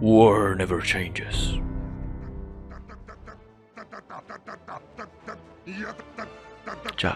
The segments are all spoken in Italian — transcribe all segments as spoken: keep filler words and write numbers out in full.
War never changes. Ciao.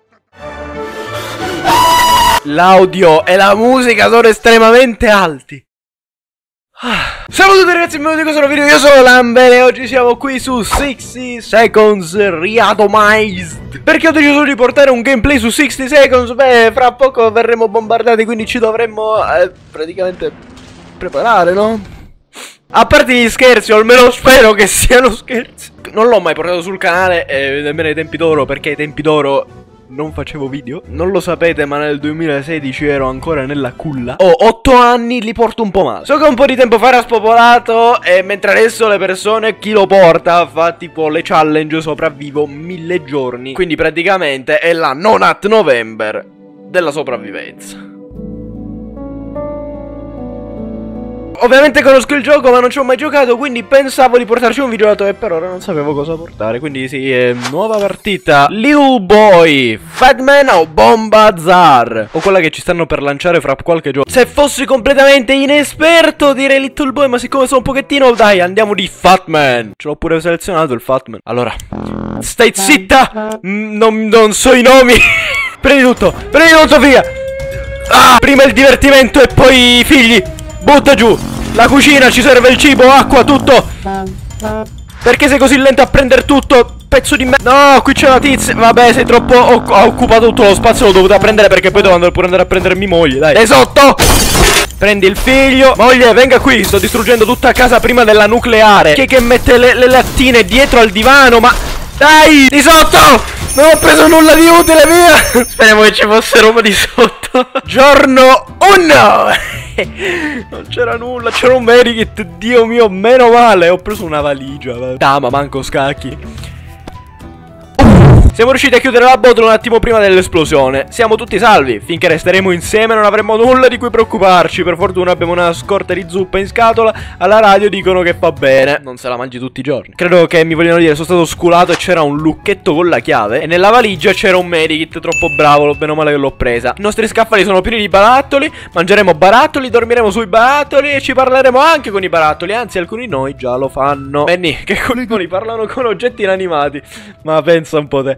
L'audio e la musica sono estremamente alti. Ah. Salve a tutti ragazzi, benvenuti in questo nuovo video, io sono Lambert e oggi siamo qui su sixty seconds Randomized. Perché ho deciso di portare un gameplay su sixty seconds? Beh, fra poco verremo bombardati, quindi ci dovremmo eh, praticamente preparare, no? A parte gli scherzi, o almeno spero che siano scherzi. Non l'ho mai portato sul canale, eh, nemmeno ai tempi d'oro, perché ai tempi d'oro non facevo video. Non lo sapete, ma nel duemilasedici ero ancora nella culla. Ho otto anni, li porto un po' male. So che un po' di tempo fa era spopolato, e mentre adesso le persone, chi lo porta, fa tipo le challenge sopravvivo mille giorni. Quindi praticamente è la non at November della sopravvivenza. Ovviamente conosco il gioco ma non ci ho mai giocato, quindi pensavo di portarci un videodato e per ora non sapevo cosa portare. Quindi sì, è nuova partita. Little Boy, Fatman o Bombazar, o quella che ci stanno per lanciare fra qualche giorno. Se fossi completamente inesperto direi Little Boy, ma siccome sono un pochettino, dai, andiamo di Fatman. Ce l'ho pure selezionato il Fatman. Allora, stai zitta, mm, non, non so i nomi. Prendi tutto, prendi tutto, figa. Ah, prima il divertimento e poi i figli. Butta giù la cucina, ci serve il cibo, acqua, tutto. Perché sei così lento a prendere tutto, pezzo di me... No, qui c'è una tizia. Vabbè, sei troppo... Ho, ho occupato tutto lo spazio, l'ho dovuta prendere perché poi devo andare pure andare a prendermi moglie, dai. Dai sotto. Prendi il figlio. Moglie, venga qui, sto distruggendo tutta casa prima della nucleare. Chi è che mette le, le lattine dietro al divano, ma... Dai, di sotto! Non ho preso nulla di utile, via! Speriamo che ci fosse roba di sotto. Giorno uno! Non c'era nulla, c'era un medikit, Dio mio, meno male. Ho preso una valigia, dama, manco scacchi. Siamo riusciti a chiudere la botola un attimo prima dell'esplosione. Siamo tutti salvi, finché resteremo insieme non avremo nulla di cui preoccuparci. Per fortuna abbiamo una scorta di zuppa in scatola. Alla radio dicono che fa bene, non se la mangi tutti i giorni. Credo che mi vogliono dire, sono stato sculato e c'era un lucchetto con la chiave. E nella valigia c'era un medikit, troppo bravo, lo bene o male che l'ho presa. I nostri scaffali sono pieni di barattoli. Mangeremo barattoli, dormiremo sui barattoli e ci parleremo anche con i barattoli. Anzi, alcuni di noi già lo fanno. Benny, che coglioni, parlano con oggetti inanimati. Ma pensa un po' te.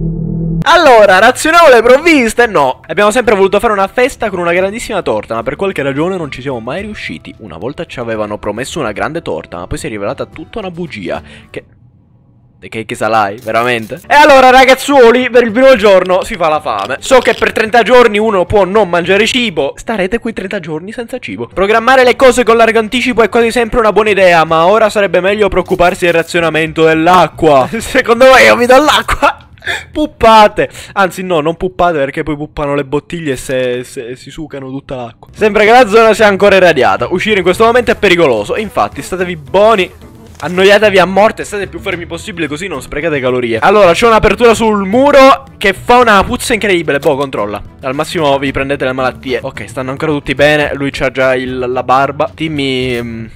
Allora, razioniamo le provviste? No, abbiamo sempre voluto fare una festa con una grandissima torta, ma per qualche ragione non ci siamo mai riusciti. Una volta ci avevano promesso una grande torta, ma poi si è rivelata tutta una bugia. Che... Che, che salai, veramente? E allora ragazzuoli, per il primo giorno si fa la fame. So che per trenta giorni uno può non mangiare cibo. Starete quei trenta giorni senza cibo. Programmare le cose con largo anticipo è quasi sempre una buona idea, ma ora sarebbe meglio preoccuparsi del razionamento dell'acqua. Secondo me io mi do l'acqua? Puppate. Anzi no, non puppate perché poi puppano le bottiglie e se, se, si sucano tutta l'acqua. Sembra che la zona sia ancora irradiata. Uscire in questo momento è pericoloso. Infatti statevi buoni, annoiatevi a morte, state più fermi possibile così non sprecate calorie. Allora c'è un'apertura sul muro che fa una puzza incredibile. Boh, controlla. Al massimo vi prendete le malattie. Ok, stanno ancora tutti bene. Lui c'ha già il, la barba. Timmy... Um...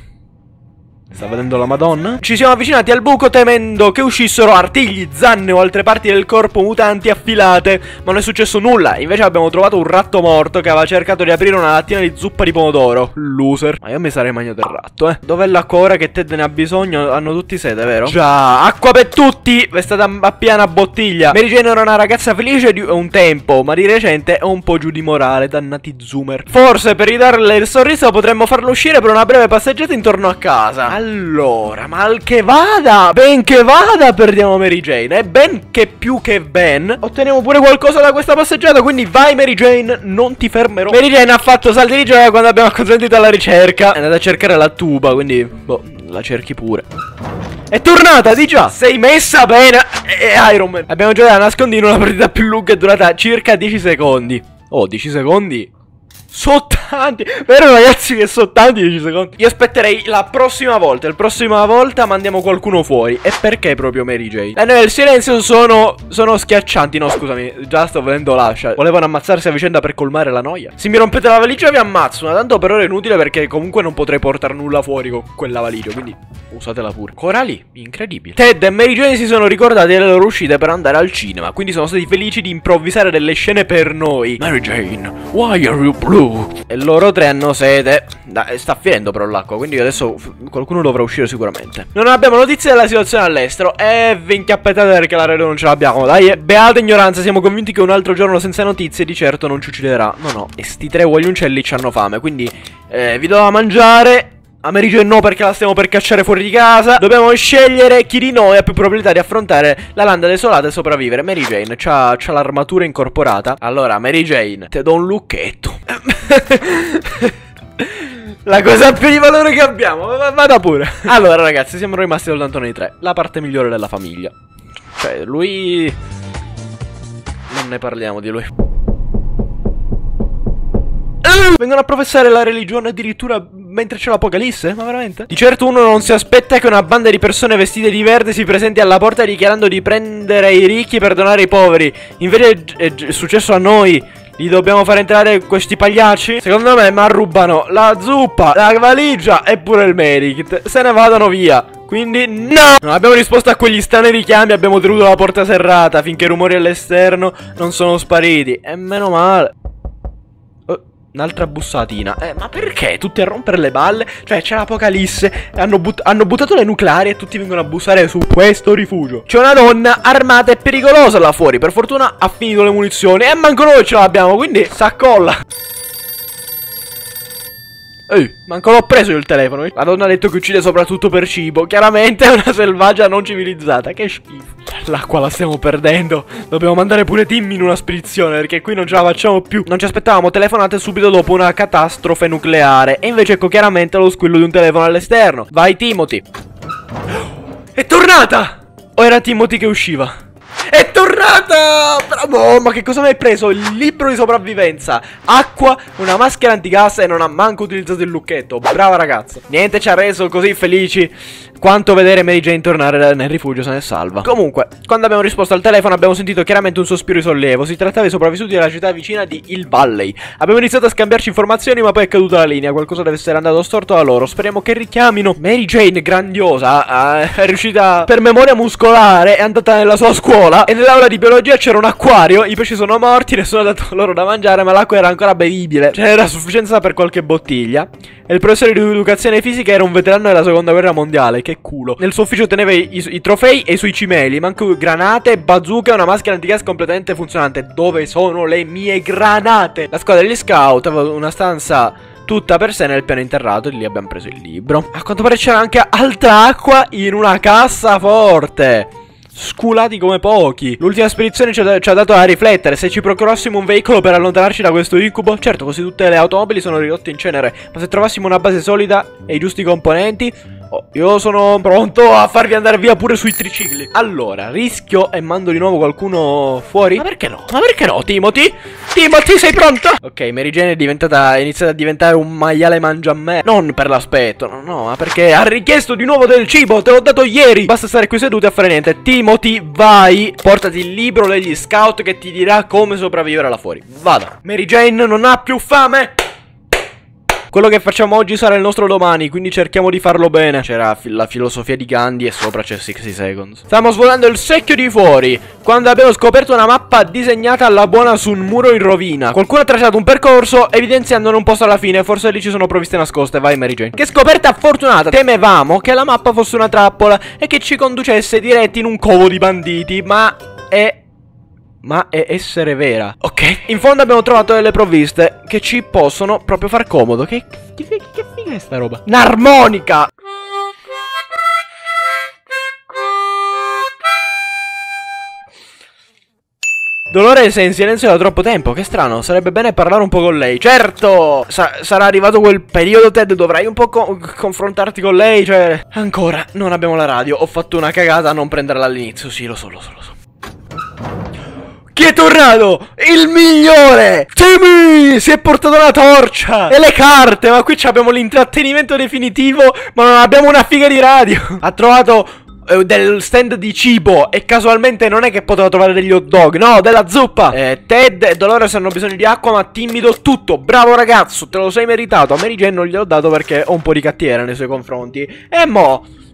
sta vedendo la Madonna. Ci siamo avvicinati al buco temendo che uscissero artigli, zanne o altre parti del corpo mutanti affilate, ma non è successo nulla. Invece abbiamo trovato un ratto morto che aveva cercato di aprire una lattina di zuppa di pomodoro. Loser. Ma io mi sarei mangiato il ratto, eh. Dov'è l'acqua ora che Ted ne ha bisogno? Hanno tutti sete, vero? Già, acqua per tutti. È stata a piena bottiglia. Mary Jane era una ragazza felice di un tempo, ma di recente è un po' giù di morale, dannati zoomer. Forse per ridarle il sorriso potremmo farlo uscire per una breve passeggiata intorno a casa. Allora, mal che vada, ben che vada, perdiamo Mary Jane. E ben che più che ben otteniamo pure qualcosa da questa passeggiata. Quindi vai Mary Jane, non ti fermerò. Mary Jane ha fatto salti di gioia quando abbiamo acconsentito alla ricerca. È andata a cercare la tuba, quindi boh, la cerchi pure. È tornata, di già. Sei messa bene. E Iron Man. Abbiamo giocato a nascondino, una partita più lunga, è durata circa dieci secondi. Oh, dieci secondi sono tanti, vero ragazzi che sono tanti dieci secondi. Io aspetterei la prossima volta. La prossima volta mandiamo qualcuno fuori. E perché proprio Mary Jane? Le noie del silenzio sono sono schiaccianti. No scusami, già sto vedendo l'ascia. Volevano ammazzarsi a vicenda per colmare la noia. Se mi rompete la valigia vi ammazzo. Ma tanto per ora è inutile perché comunque non potrei portare nulla fuori con quella valigia, quindi usatela pure. Corali, incredibile. Ted e Mary Jane si sono ricordati delle loro uscite per andare al cinema, quindi sono stati felici di improvvisare delle scene per noi. Mary Jane, why are you blue? Uh, e loro tre hanno sete. Dai, sta finendo però l'acqua, quindi adesso qualcuno dovrà uscire sicuramente. Non abbiamo notizie della situazione all'estero. E vi incappettate perché la radio non ce l'abbiamo. Dai, beata ignoranza, siamo convinti che un altro giorno senza notizie di certo non ci ucciderà. No, no, e sti tre guagliuncelli c'hanno fame, quindi eh, vi do da mangiare. A Mary Jane no, perché la stiamo per cacciare fuori di casa. Dobbiamo scegliere chi di noi ha più probabilità di affrontare la landa desolata e sopravvivere. Mary Jane c'ha, c'ha l'armatura incorporata. Allora, Mary Jane, te do un lucchetto. La cosa più di valore che abbiamo. Vada pure. Allora ragazzi, siamo rimasti soltanto noi tre. La parte migliore della famiglia. Cioè, lui... non ne parliamo di lui. Vengono a professare la religione addirittura mentre c'è l'apocalisse? Ma veramente? Di certo uno non si aspetta che una banda di persone vestite di verde si presenti alla porta dichiarando di prendere i ricchi per donare ai poveri. Invece è, è successo a noi. Li dobbiamo far entrare questi pagliacci? Secondo me ma rubano la zuppa, la valigia e pure il medikit. Se ne vadano via. Quindi no! Non abbiamo risposto a quegli strani richiami. Abbiamo tenuto la porta serrata finché i rumori all'esterno non sono spariti. E meno male. Un'altra bussatina. Eh, ma perché? Tutti a rompere le balle? Cioè, c'è l'apocalisse. Hanno, but hanno buttato le nucleari e tutti vengono a bussare su questo rifugio. C'è una donna armata e pericolosa là fuori. Per fortuna ha finito le munizioni. E manco noi ce l'abbiamo, quindi s'accolla. Ehi, manco l'ho preso io il telefono. La donna ha detto che uccide soprattutto per cibo. Chiaramente è una selvaggia non civilizzata. Che schifo. L'acqua la stiamo perdendo. Dobbiamo mandare pure Tim in una spedizione, perché qui non ce la facciamo più. Non ci aspettavamo telefonate subito dopo una catastrofe nucleare. E invece ecco chiaramente lo squillo di un telefono all'esterno. Vai Timothy. È tornata! O era Timothy che usciva? È tornata! Bravo! Ma che cosa mi hai preso? Il libro di sopravvivenza, acqua, una maschera antigas e non ha manco utilizzato il lucchetto. Brava ragazza. Niente ci ha reso così felici quanto vedere Mary Jane tornare nel rifugio se ne salva. Comunque, quando abbiamo risposto al telefono abbiamo sentito chiaramente un sospiro di sollievo. Si trattava di sopravvissuti della città vicina di Hill Valley. Abbiamo iniziato a scambiarci informazioni ma poi è caduta la linea. Qualcosa deve essere andato storto da loro. Speriamo che richiamino. Mary Jane, grandiosa, è riuscita per memoria muscolare, è andata nella sua scuola e nell'aula di biologia c'era un acquario. I pesci sono morti, nessuno ha dato loro da mangiare, ma l'acqua era ancora bevibile. Ce n'era sufficienza per qualche bottiglia. E il professore di educazione fisica era un veterano della seconda guerra mondiale. Che culo. Nel suo ufficio teneva i, i, i trofei e i suoi cimeli, ma anche granate, bazooka e una maschera antigas completamente funzionante. Dove sono le mie granate? La squadra degli scout aveva una stanza tutta per sé nel piano interrato e lì abbiamo preso il libro. A quanto pare c'era anche altra acqua in una cassaforte. Sculati come pochi. L'ultima spedizione ci ha, ci ha dato a riflettere. Se ci procurassimo un veicolo per allontanarci da questo incubo. Certo, così tutte le automobili sono ridotte in cenere. Ma se trovassimo una base solida e i giusti componenti, oh, io sono pronto a farvi andare via pure sui tricicli. Allora, rischio e mando di nuovo qualcuno fuori. Ma perché no? Ma perché no, Timothy? Timothy, sei pronto? Ok, Mary Jane è diventata, è iniziata a diventare un maiale mangia a me. Non per l'aspetto, no, no, ma perché ha richiesto di nuovo del cibo. Te l'ho dato ieri. Basta stare qui seduti a fare niente. Timothy, vai, portati il libro degli scout che ti dirà come sopravvivere là fuori. Vada. Mary Jane non ha più fame. Quello che facciamo oggi sarà il nostro domani, quindi cerchiamo di farlo bene. C'era fi la filosofia di Gandhi e sopra c'è sessanta seconds. Stiamo svolando il secchio di fuori, quando abbiamo scoperto una mappa disegnata alla buona su un muro in rovina. Qualcuno ha tracciato un percorso evidenziandone un posto alla fine. Forse lì ci sono provviste nascoste. Vai Mary Jane. Che scoperta fortunata. Temevamo che la mappa fosse una trappola e che ci conducesse diretti in un covo di banditi. Ma è... Ma è essere vera. Ok. In fondo abbiamo trovato delle provviste che ci possono proprio far comodo. Che, che, che, che figa è sta roba? Un'armonica. Dolore sei in silenzio da troppo tempo. Che strano. Sarebbe bene parlare un po' con lei. Certo. Sa sarà arrivato quel periodo, Ted. Dovrai un po' co confrontarti con lei. Cioè, ancora non abbiamo la radio. Ho fatto una cagata a non prenderla all'inizio. Sì, lo so, lo so, lo so. Chi è tornato? Il migliore! Timmy! Si è portato la torcia! E le carte! Ma qui abbiamo l'intrattenimento definitivo, ma non abbiamo una figa di radio! Ha trovato eh, del stand di cibo e casualmente non è che poteva trovare degli hot dog, no, della zuppa! Eh, Ted e Dolores hanno bisogno di acqua, ma Timmy do tutto! Bravo ragazzo, te lo sei meritato! A Mary Jane non gliel'ho dato perché ho un po' di cattiera nei suoi confronti. E mo...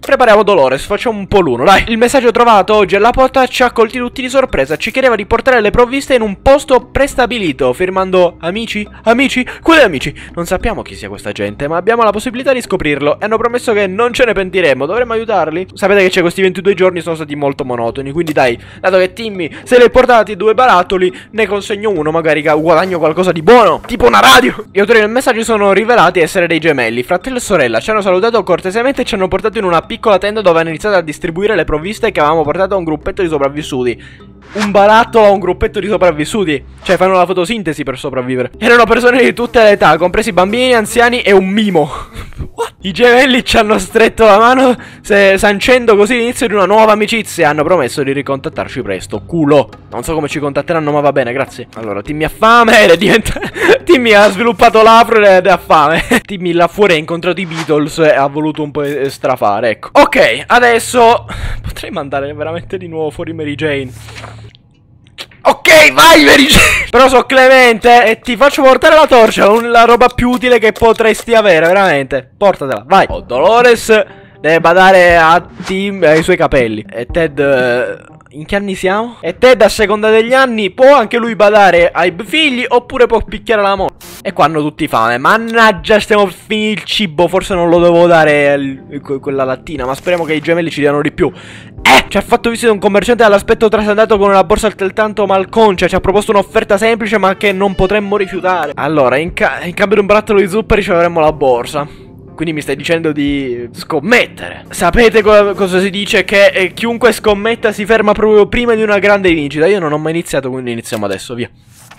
Prepariamo Dolores, facciamo un po' l'uno, dai. Il messaggio trovato oggi alla porta ci ha colti tutti di sorpresa. Ci chiedeva di portare le provviste in un posto prestabilito, firmando amici? Amici? Quali amici? Non sappiamo chi sia questa gente, ma abbiamo la possibilità di scoprirlo e hanno promesso che non ce ne pentiremo. Dovremmo aiutarli? Sapete che c'è questi ventidue giorni sono stati molto monotoni, quindi dai, dato che Timmy se li ha portati due barattoli, ne consegno uno, magari guadagno qualcosa di buono, tipo una radio. Gli autori del messaggio sono rivelati essere dei gemelli, fratello e sorella. Ci hanno salutato cortesemente e ci hanno portato in una piccola tenda dove hanno iniziato a distribuire le provviste che avevamo portato a un gruppetto di sopravvissuti. Un barattolo a un gruppetto di sopravvissuti. Cioè fanno la fotosintesi per sopravvivere. Erano persone di tutte le età, compresi bambini, anziani e un mimo. What? I gemelli ci hanno stretto la mano, se, sancendo così l'inizio di una nuova amicizia. Hanno promesso di ricontattarci presto. Culo. Non so come ci contatteranno, ma va bene, grazie. Allora, Timmy ha fame ed è diventa... Timmy ha sviluppato l'afro ed ha fame. Timmy là fuori ha incontrato i Beatles e ha voluto un po' strafare, ecco. Ok, adesso potrei mandare veramente di nuovo fuori Mary Jane. Ok, vai Mary Jane. Però so Clemente e ti faccio portare la torcia, la roba più utile che potresti avere, veramente. Portatela, vai. Oh, Dolores deve badare a Tim e ai suoi capelli. E Ted... Uh... In che anni siamo? E Ted a seconda degli anni può anche lui badare ai figli oppure può picchiare la moglie. E qua hanno tutti fame. Mannaggia, stiamo per finire il cibo. Forse non lo devo dare quella lattina, ma speriamo che i gemelli ci diano di più. Eh, ci ha fatto visita un commerciante dall'aspetto trasandato con una borsa altrettanto malconcia. Ci ha proposto un'offerta semplice ma che non potremmo rifiutare. Allora, in, ca in cambio di un barattolo di zuccheri ci avremmo la borsa. Quindi mi stai dicendo di scommettere. Sapete co cosa si dice? Che eh, chiunque scommetta si ferma proprio prima di una grande vincita. Io non ho mai iniziato, quindi iniziamo adesso, via.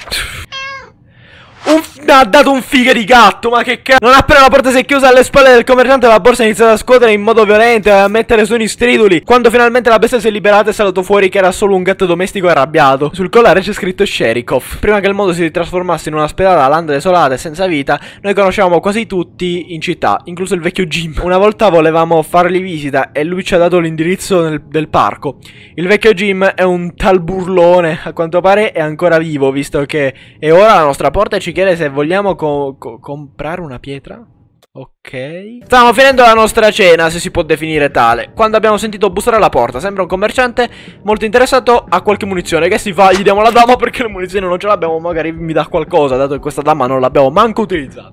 Un mi ha dato un figa di gatto, ma che cazzo. Non appena la porta si è chiusa alle spalle del commerciante, la borsa ha iniziato a scuotere in modo violento e a mettere suoni striduli. Quando finalmente la bestia si è liberata è saltato fuori che era solo un gatto domestico arrabbiato. Sul collare c'è scritto Sherikov. Prima che il mondo si trasformasse in una spedata landa desolata e senza vita, noi conoscevamo quasi tutti in città, incluso il vecchio Jim. Una volta volevamo fargli visita e lui ci ha dato l'indirizzo del, del parco. Il vecchio Jim è un tal burlone, a quanto pare è ancora vivo, visto che è ora alla nostra porta e ci chiede se vogliamo co co comprare una pietra. Ok. Stavamo finendo la nostra cena, se si può definire tale, quando abbiamo sentito bussare alla porta. Sembra un commerciante molto interessato a qualche munizione. Che si fa? Gli diamo la dama perché le munizioni non ce l'abbiamo. Magari mi dà qualcosa, dato che questa dama non l'abbiamo manco utilizzata.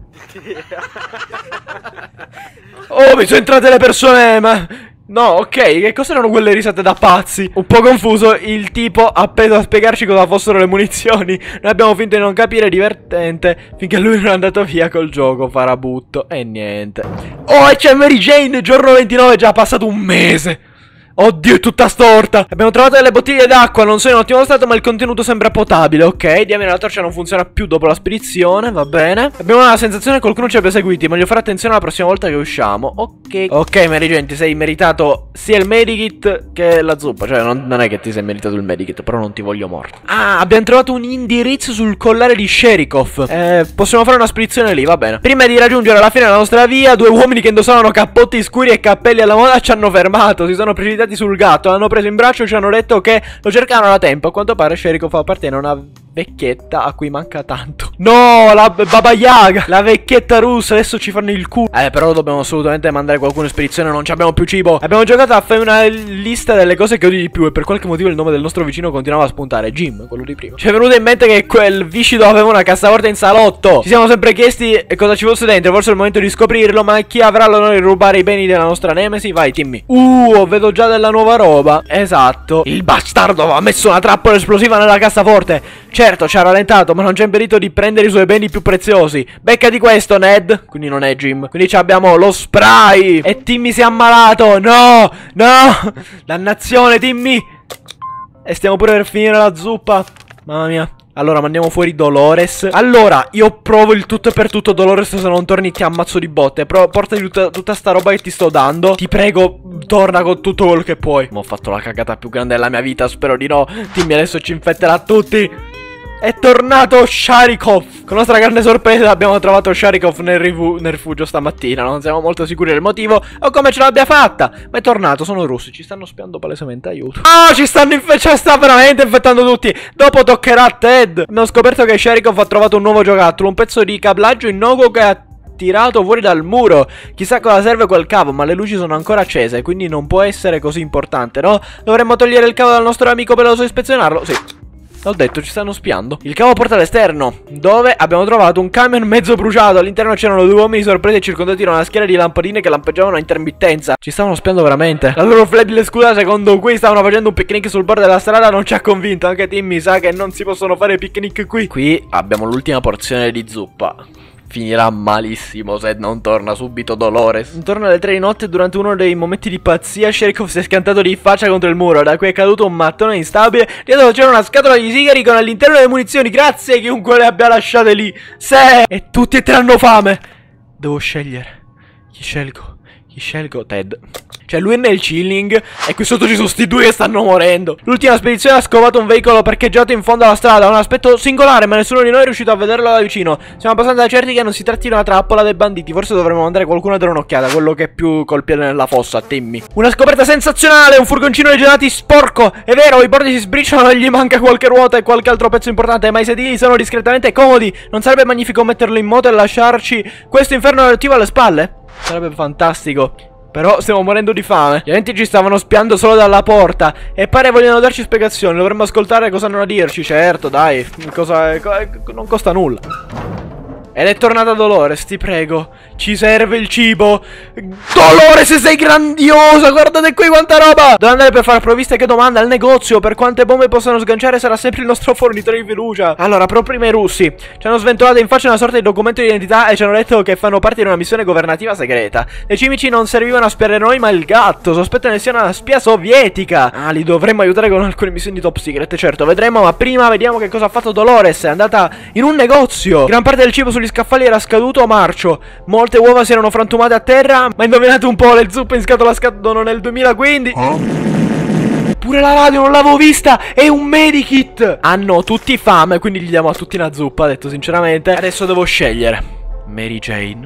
Oh, mi sono entrate le persone, ma... No, ok, che cos'erano quelle risate da pazzi? Un po' confuso, il tipo ha appeso a spiegarci cosa fossero le munizioni. Noi abbiamo finto di non capire, divertente, finché lui non è andato via col gioco farabutto. E niente. Oh, e c'è Mary Jane, giorno ventinove, è già passato un mese. Oddio, è tutta storta. Abbiamo trovato delle bottiglie d'acqua, non sono in ottimo stato, ma il contenuto sembra potabile. Ok, diamine, la torcia non funziona più dopo la spedizione, va bene. Abbiamo la sensazione che qualcuno ci abbia seguiti. Meglio fare attenzione la prossima volta che usciamo. Ok. Ok, Mary Jane, ti sei meritato sia il medikit che la zuppa. Cioè, non, non è che ti sei meritato il medikit, però non ti voglio morto. Ah, abbiamo trovato un indirizzo sul collare di Sherikov. Eh, possiamo fare una spedizione lì, va bene. Prima di raggiungere la fine della nostra via, due uomini che indossavano cappotti scuri e cappelli alla moda ci hanno fermato. Si sono precipitati sul gatto, l'hanno preso in braccio e ci hanno detto che lo cercavano da tempo. A quanto pare Sherikov appartiene a una vecchietta a cui manca tanto. No, la Baba Yaga, la vecchietta russa, adesso ci fanno il culo. Eh, però dobbiamo assolutamente mandare qualcuno in spedizione, non abbiamo più cibo. Abbiamo giocato a fare una lista delle cose che odi di più e per qualche motivo il nome del nostro vicino continuava a spuntare. Jim, quello di prima. Ci è venuto in mente che quel viscido aveva una cassaforte in salotto. Ci siamo sempre chiesti cosa ci fosse dentro, forse è il momento di scoprirlo, ma chi avrà l'onore di rubare i beni della nostra nemesi? Vai, Timmy. Uh, vedo già della nuova roba. Esatto. Il bastardo ha messo una trappola esplosiva nella cassaforte. Certo, ci ha rallentato, ma non c'è impedito di prendere i suoi beni più preziosi. Becca di questo, Ned. Quindi non è Jim. Quindi abbiamo lo spray. E Timmy si è ammalato. No, no. Dannazione, Timmy. E stiamo pure per finire la zuppa. Mamma mia. Allora, mandiamo fuori Dolores. Allora, io provo il tutto e per tutto, Dolores, se non torni ti ammazzo di botte. Però portati tutta, tutta sta roba che ti sto dando. Ti prego, torna con tutto quello che puoi. Ma ho fatto la cagata più grande della mia vita, spero di no. Timmy adesso ci infetterà tutti. È tornato Sherikov. Con nostra grande sorpresa abbiamo trovato Sherikov nel, nel rifugio stamattina. Non siamo molto sicuri del motivo o come ce l'abbia fatta, ma è tornato, sono russi, ci stanno spiando palesemente, aiuto. Oh, ci stanno infettando, sta veramente infettando tutti. Dopo toccherà a Ted. Abbiamo scoperto che Sherikov ha trovato un nuovo giocattolo, un pezzo di cablaggio innocuo che tirato fuori dal muro. Chissà cosa serve quel cavo, ma le luci sono ancora accese, quindi non può essere così importante, no? Dovremmo togliere il cavo dal nostro amico peloso e ispezionarlo. Sì, l'ho detto, ci stanno spiando. Il cavo porta all'esterno, dove abbiamo trovato un camion mezzo bruciato. All'interno c'erano due uomini sorpresi e circondati da una schiera di lampadine che lampeggiavano a intermittenza. Ci stavano spiando veramente. La loro flebile scusa, secondo cui stavano facendo un picnic sul bordo della strada, non ci ha convinto. Anche Timmy sa che non si possono fare picnic qui. Qui abbiamo l'ultima porzione di zuppa. Finirà malissimo se non torna subito Dolores. Intorno alle tre di notte, durante uno dei momenti di pazzia, Sherikov si è schiantato di faccia contro il muro, da cui è caduto un mattone instabile. Dietro c'era una scatola di sigari con all'interno le munizioni. Grazie chiunque le abbia lasciate lì. Se E tutti e tre hanno fame. Devo scegliere. Chi scelgo? Chi scelgo? Ted. Cioè lui è nel chilling e qui sotto ci sono sti due che stanno morendo. L'ultima spedizione ha scovato un veicolo parcheggiato in fondo alla strada. Ha un aspetto singolare, ma nessuno di noi è riuscito a vederlo da vicino. Siamo abbastanza certi che non si tratti di una trappola dei banditi. Forse dovremmo mandare qualcuno a dare un'occhiata, quello che è più col piede nella fossa, Timmy. Una scoperta sensazionale, un furgoncino dei gelati sporco. È vero, i bordi si sbriciolano e gli manca qualche ruota e qualche altro pezzo importante, ma i sedili sono discretamente comodi. Non sarebbe magnifico metterlo in moto e lasciarci questo inferno radioattivo alle spalle? Sarebbe fantastico. Però stiamo morendo di fame. Gli agenti ci stavano spiando solo dalla porta e pare vogliano darci spiegazioni. Dovremmo ascoltare cosa hanno da dirci. Certo, dai, cosa, non costa nulla. Ed è tornata Dolores, ti prego. Ci serve il cibo. Dolores, sei grandiosa. Guardate qui quanta roba. Devo andare per fare provviste. Che domanda? Al negozio. Per quante bombe possono sganciare sarà sempre il nostro fornitore di fiducia. Allora, però prima i russi ci hanno sventolato in faccia una sorta di documento di identità e ci hanno detto che fanno parte di una missione governativa segreta. Le cimici non servivano a spiare noi, ma il gatto. Sospettano che sia una spia sovietica. Ah, li dovremmo aiutare con alcune missioni top secret. Certo, vedremo, ma prima vediamo che cosa ha fatto Dolores. È andata in un negozio. Gran parte del cibo sugli scaffali era scaduto o marcio. Molte uova si erano frantumate a terra. Ma indovinate un po', le zuppe in scatola scadono nel duemilaquindici. Oh? Pure la radio non l'avevo vista. È un medikit. Hanno tutti fame, quindi gli diamo a tutti una zuppa, detto sinceramente. Adesso devo scegliere Mary Jane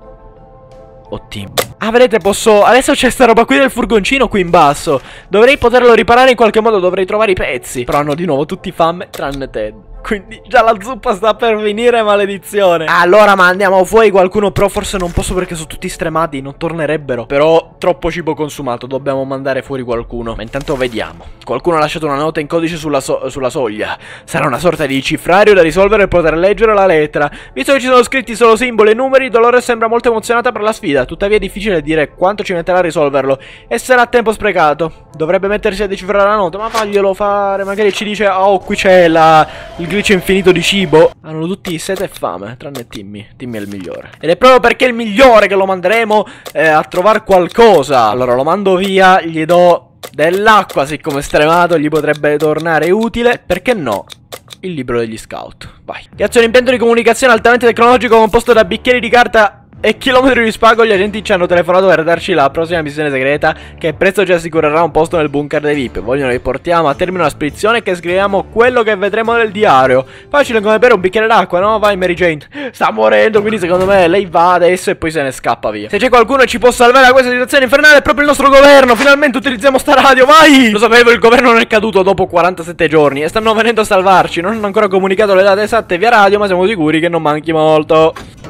o Tim. Ah, vedete, posso... Adesso c'è sta roba qui del furgoncino qui in basso. Dovrei poterlo riparare in qualche modo. Dovrei trovare i pezzi. Però hanno di nuovo tutti fame tranne Ted. Quindi già la zuppa sta per finire, maledizione. Allora mandiamo fuori qualcuno. Però forse non posso perché sono tutti stremati, non tornerebbero. Però troppo cibo consumato, dobbiamo mandare fuori qualcuno. Ma intanto vediamo. Qualcuno ha lasciato una nota in codice sulla, so sulla soglia. Sarà una sorta di cifrario da risolvere per poter leggere la lettera. Visto che ci sono scritti solo simboli e numeri, Dolores sembra molto emozionata per la sfida. Tuttavia è difficile dire quanto ci metterà a risolverlo e sarà tempo sprecato. Dovrebbe mettersi a decifrare la nota, ma faglielo fare. Magari ci dice: oh, qui c'è la... il glitch infinito di cibo. Hanno tutti sete e fame, tranne Timmy. Timmy è il migliore. Ed è proprio perché è il migliore che lo manderemo eh, a trovare qualcosa. Allora lo mando via, gli do dell'acqua, siccome è stremato gli potrebbe tornare utile. Perché no? Il libro degli scout. Vai. Grazie a un impianto di comunicazione altamente tecnologico composto da bicchieri di carta e chilometri di spago, gli agenti ci hanno telefonato per darci la prossima missione segreta, che presto ci assicurerà un posto nel bunker dei V I P. Vogliono che portiamo a termine una spedizione e che scriviamo quello che vedremo nel diario. Facile come bere un bicchiere d'acqua, no? Vai Mary Jane. Sta morendo, quindi secondo me lei va adesso e poi se ne scappa via. Se c'è qualcuno che ci può salvare da questa situazione infernale è proprio il nostro governo. Finalmente utilizziamo sta radio, vai! Lo sapevo, il governo non è caduto dopo quarantasette giorni e stanno venendo a salvarci. Non hanno ancora comunicato le date esatte via radio, ma siamo sicuri che non manchi molto.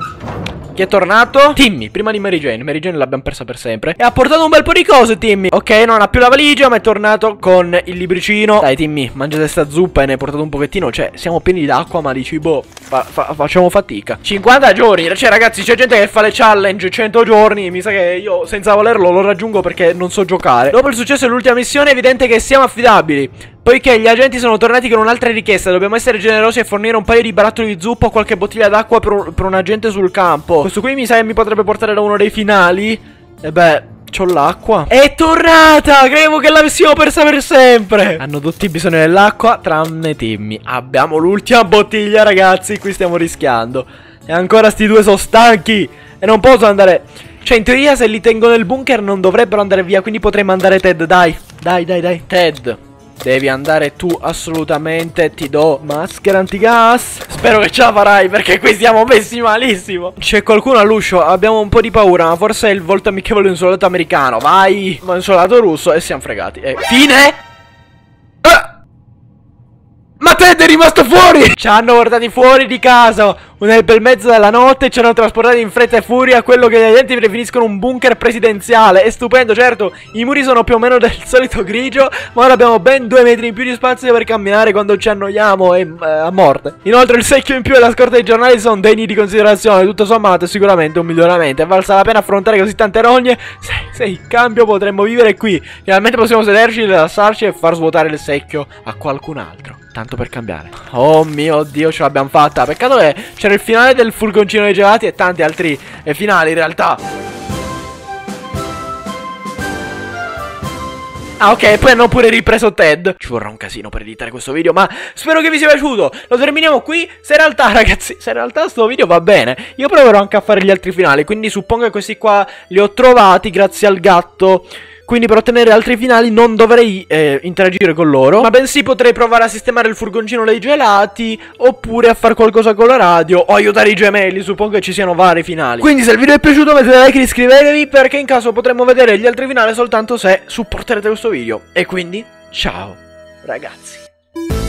Chi è tornato? Timmy, prima di Mary Jane. Mary Jane l'abbiamo persa per sempre. E ha portato un bel po' di cose, Timmy. Ok, non ha più la valigia, ma è tornato con il libricino. Dai, Timmy, mangiate sta zuppa e ne hai portato un pochettino. Cioè, siamo pieni d'acqua, ma di cibo fa fa facciamo fatica. cinquanta giorni. Cioè, ragazzi, c'è gente che fa le challenge cento giorni. Mi sa che io, senza volerlo, lo raggiungo perché non so giocare. Dopo il successo dell'ultima missione è evidente che siamo affidabili. Poiché gli agenti sono tornati con un'altra richiesta. Dobbiamo essere generosi e fornire un paio di barattoli di zuppa o qualche bottiglia d'acqua per, per un agente sul campo. Questo qui mi sa che mi potrebbe portare da uno dei finali. E beh, c'ho l'acqua. È tornata! Credevo che l'avessimo persa per sempre. Hanno tutti bisogno dell'acqua tranne Timmy. Abbiamo l'ultima bottiglia, ragazzi. Qui stiamo rischiando. E ancora sti due sono stanchi e non posso andare. Cioè, in teoria se li tengo nel bunker non dovrebbero andare via. Quindi potrei mandare Ted. Dai, dai, dai, dai. Ted, devi andare tu assolutamente. Ti do maschera antigas. Spero che ce la farai perché qui siamo messi malissimo. C'è qualcuno all'uscio. Abbiamo un po' di paura, ma forse è il volto amichevole di un soldato americano. Vai. Ma un soldato russo e siamo fregati. E fine. ah! Ma Ted è rimasto fuori! Ci hanno portati fuori di casa nel bel mezzo della notte. Ci hanno trasportati in fretta e furia a quello che gli agenti definiscono un bunker presidenziale. È stupendo, certo, i muri sono più o meno del solito grigio, ma ora abbiamo ben due metri in più di spazio per camminare quando ci annoiamo e eh, a morte. Inoltre il secchio in più e la scorta dei giornali sono degni di considerazione. Tutto sommato è sicuramente un miglioramento. È valsa la pena affrontare così tante rogne. Se, se in cambio potremmo vivere qui. Finalmente possiamo sederci, rilassarci e far svuotare il secchio a qualcun altro. Tanto per cambiare. Oh mio Dio, ce l'abbiamo fatta. Peccato che c'era il finale del furgoncino dei gelati e tanti altri eh, finali in realtà. Ah ok, e poi hanno pure ripreso Ted. Ci vorrà un casino per editare questo video, ma spero che vi sia piaciuto. Lo terminiamo qui. Se in realtà, ragazzi, se in realtà sto video va bene, io proverò anche a fare gli altri finali. Quindi suppongo che questi qua li ho trovati grazie al gatto. Quindi per ottenere altri finali non dovrei eh, interagire con loro, ma bensì potrei provare a sistemare il furgoncino dei gelati, oppure a fare qualcosa con la radio, o aiutare i gemelli. Suppongo che ci siano vari finali. Quindi se il video è piaciuto mettete like e iscrivetevi, perché in caso potremmo vedere gli altri finali soltanto se supporterete questo video. E quindi ciao ragazzi.